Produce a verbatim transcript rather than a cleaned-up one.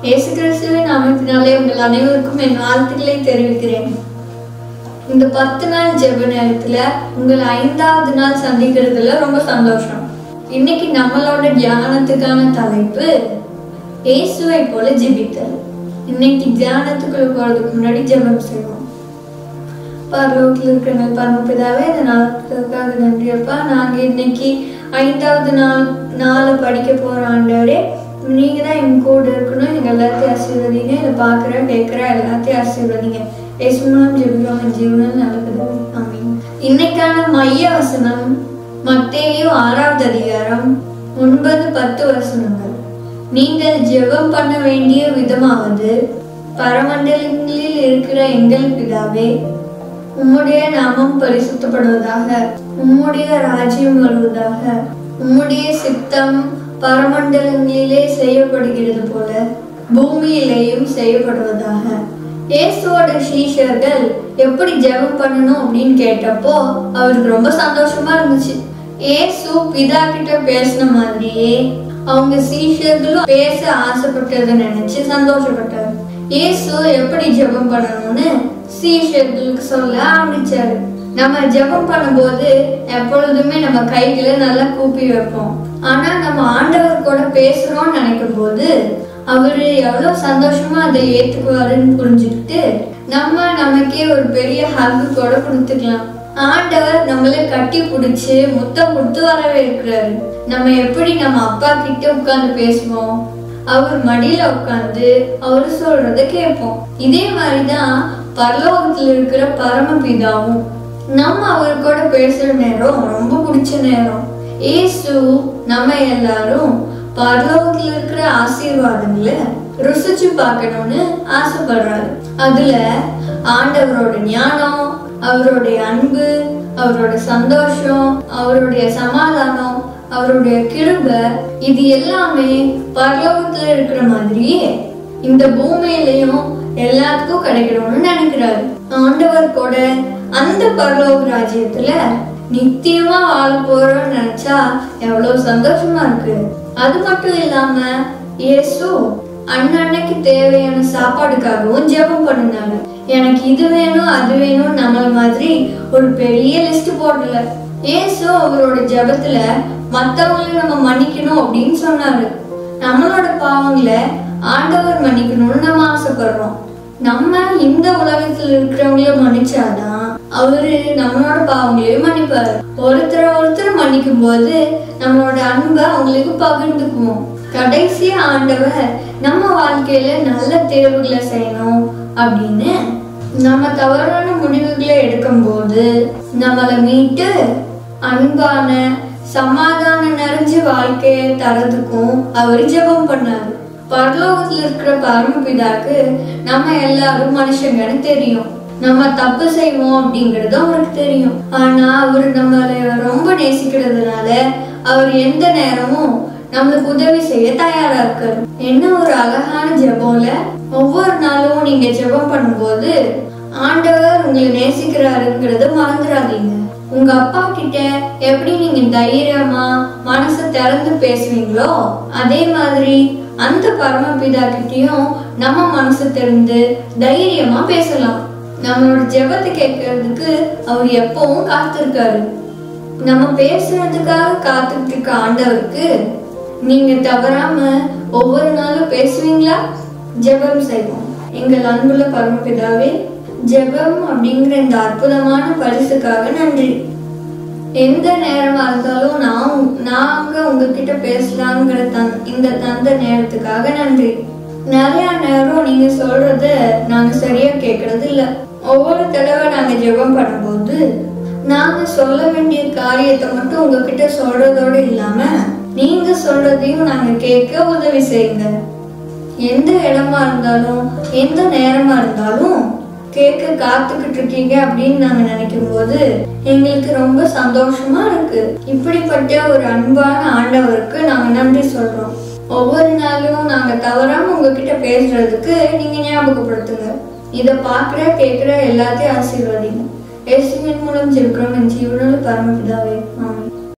இயேசு கிறிஸ்துவின் நாமத்தினாலே உங்கள் அனைவருக்கும் என் வாழ்த்துக்களை தெரிவிக்கிறேன். இந்த பத்து நாள் ஜெப நேரத்துல உங்கள் ஐந்தாவது நாள் சந்திக்கிறதுல ரொம்ப சந்தோஷம். இன்னைக்கு நம்மளோட தியானத்துக்கான தலைப்பு இயேசுவை போல ஜெபித்தல். இன்னைக்கு தியானத்துக்குள்ள போறதுக்கு முன்னாடி ஜெபம் செய்வோம். பரலோகத்தில் இருக்கிற பரமபிதாவே, இந்த நாளுக்காக நன்றி அப்பா. நாங்க இன்னைக்கு ஐந்தாவது நாள் நாளை படிக்க போற ஆண்டவரே, நீங்க தான் எங்க கூட இருக்கணும். எங்க எல்லாத்தையும் ஆசீர்வதிங்க. இதை பாக்குற கேட்கிற எல்லாத்தையும் ஆசீர்வதிங்க. இயேசுவின் ஜெபிக்கிறோம், என் ஜீவனில் நடக்குது. ஆமென். இன்னைக்கான மைய வசனம் மத்தேயு ஆறாவது அதிகாரம் ஒன்பது பத்து வசனங்கள். நீங்கள் ஜெபம் பண்ண வேண்டிய விதமாவது, பரமண்டலங்களில் இருக்கிற எங்கள் பிதாவே, உம்முடைய நாமம் பரிசுத்தப்படுவதாக, உம்முடைய ராஜ்யம் வருவதாக, உம்முடைய சித்தம் பரமண்டலங்களிலே செய்யப்படுகிறது போல பூமியிலேயும் செய்யப்படுவதாக. இயேசுவோட சீஷர்கள் எப்படி ஜெபம் பண்ணணும் அப்படின்னு கேட்டப்போ அவருக்கு ரொம்ப சந்தோஷமா இருந்துச்சு. இயேசு பிதா கிட்ட பேசின மாதிரியே அவங்க சீஷர்களும் பேச ஆசைப்பட்டதை நினைச்சு சந்தோஷப்பட்டாரு. இயேசு எப்படி ஜெபம் பண்ணணும்னு சீஷர்களுக்கு சொல்ல ஆரம்பிச்சாரு. நம்ம ஜெபம் பண்ணும்போது எப்பொழுதுமே நம்ம கைகளை நல்லா கூப்பி வைப்போம். ஆனா நம்ம ஆண்டவர் கூட பேசுறோம்னு நினைக்கும் போது அவரு எவ்வளவு சந்தோஷமா அதை ஏத்துக்குவாருன்னு புரிஞ்சுக்கிட்டு நம்ம நமக்கே ஒரு பெரிய ஹக் கூட கொடுத்துக்கலாம். ஆண்டவர் நம்மளை கட்டி பிடிச்சு முத்தம் கொடுத்து வரவே இருக்கிறாரு. நம்ம எப்படி நம்ம அப்பா கிட்ட உட்கார்ந்து பேசுவோம், அவர் மடியில உட்கார்ந்து அவரு சொல்றத கேட்போம். இதே மாதிரிதான் பரலோகத்துல இருக்கிற பரமபிதாவும் நம்ம அவர் கூட பேசுற நேரம் ரொம்ப பிடிச்ச நேரம். இயேசு நம்ம எல்லாரும் பரலோகத்துல இருக்கிற ஆசீர்வாதங்களை ருசிச்சு பார்க்கணும்னு ஆசைப்படுறாரு. அதுல ஆண்டவரோட ஞானம், அவருடைய அன்பு, அவரோட சந்தோஷம், அவருடைய சமாதானம், அவருடைய கிருபை, இது எல்லாமே பரலோகத்துல இருக்கிற மாதிரியே இந்த பூமியிலையும் எல்லாத்துக்கும் கிடைக்கணும்னு நினைக்கிறாரு. ஆண்டவர் கூட அந்த பரலோக ராஜ்யத்துல நித்தியமா வாழ போறோம்னு நினைச்சா எவ்வளவு சந்தோஷமா இருக்கு. அது மட்டும் இல்லாம இயேசு அன்னன்னைக்கு தேவையான சாப்பாடுக்காகவும் ஜெபம் பண்ணினாரு. எனக்கு இது வேணும் அது வேணும் நம்மள மாதிரி ஒரு பெரிய லிஸ்ட் போடல. இயேசு அவரோட ஜெபத்துல மத்தவங்களை நம்ம மன்னிக்கணும் அப்படின்னு சொன்னாரு. நம்மளோட பாவங்களை ஆண்டவர் மன்னிக்கணும்னு நம்ம ஆசைப்படுறோம். நம்ம இந்த உலகத்துல இருக்கிறவங்கள மன்னிச்சாதான் அவரு நம்மளோட பாவங்களையும் மன்னிப்பாரு. ஒருத்தர் ஒருத்தர் மன்னிக்கும் போது நம்மளோட அன்பை அவங்களுக்கு பகிர்ந்துக்குவோம். கடைசியா ஆண்டவர் நம்ம வாழ்க்கையில நல்ல தேர்வுகளை செய்யணும் அப்படின்னு நம்ம தவறான முடிவுகளை எடுக்கும் போது நம்மளை மீட்டு அன்பான சமாதானம் நிறைஞ்ச வாழ்க்கையை தரதுக்கும் அவர் ஜெபம் பண்ணாரு. பரலோகத்துல இருக்கிற பரமபிதாக்கு நம்ம எல்லாரும் மனுஷங்கன்னு தெரியும். நம்ம தப்பு செய்வோம் அப்படிங்கறது அவருக்கு தெரியும். ஆனா அவர் நம்மள ரொம்ப நேசிக்கிறதுனால அவர் எந்த நேரமும் நம்மளுக்கு உதவி செய்ய தயாரா இருக்காரு. என்ன ஒரு அழகான ஜெபம்ல. ஒவ்வொரு நாளும் நீங்க ஜெபம் பண்ணும்போது ஆண்டவர் உங்களை நேசிக்கிறாருங்கிறத மறந்துடாதீங்க. உங்க அப்பா கிட்ட எப்படி நீங்க தைரியமா மனசை திறந்து பேசுவீங்களோ அதே மாதிரி அந்த பரமபிதா கிட்டையும் நம்ம மனசு திறந்து தைரியமா பேசலாம். நம்மளோட ஜெபத்தை கேட்கறதுக்கு அவர் எப்பவும் காத்திருக்காரு. நம்ம பேசுறதுக்காக காத்துட்டு இருக்க ஆண்டவருக்கு நீங்க தவறாம ஒவ்வொரு நாளும் பேசுவீங்களா? ஜெபம் செய்வோம். எங்கள் அன்புள்ள பரமபிதாவே, ஜெபம் அப்படிங்கிற இந்த அற்புதமான பரிசுக்காக நன்றி. எந்த நேரமா இருந்தாலும் நான் நாங்க உங்ககிட்ட பேசலாங்கிற தன் இந்த தந்த நேரத்துக்காக நன்றி. நிறைய நேரம் நீங்க சொல்றத நாங்க சரியா கேட்கறது இல்ல. ஒவ்வொரு தடவை நாங்க ஜெபம் பண்ணும்போது நாங்க சொல்ல வேண்டிய காரியத்தை மட்டும் உங்ககிட்ட சொல்றதோட இல்லாம நீங்க சொல்றதையும் நாங்க கேட்க உதவி செய்யுங்க. எந்த இடமா இருந்தாலும் எந்த நேரமா இருந்தாலும் கேட்க காத்துக்கிட்டு இருக்கீங்க அப்படின்னு நாங்க நினைக்கும் போது எங்களுக்கு ரொம்ப சந்தோஷமா இருக்கு. இப்படிப்பட்ட ஒரு அன்பான ஆண்டவருக்கு நாங்க நன்றி சொல்றோம். ஒவ்வொரு நாளும் நாங்க தவறாம உங்ககிட்ட பேசுறதுக்கு நீங்க ஞாபகப்படுத்துங்க. இதை பாக்குற கேட்கிற எல்லாத்தையும் ஆசீர்வதிங்க. இயேசுவின் மூலம் ஜெபிக்கிறோம், என் ஜீவனில் பரமபிதாவே. ஆமென்.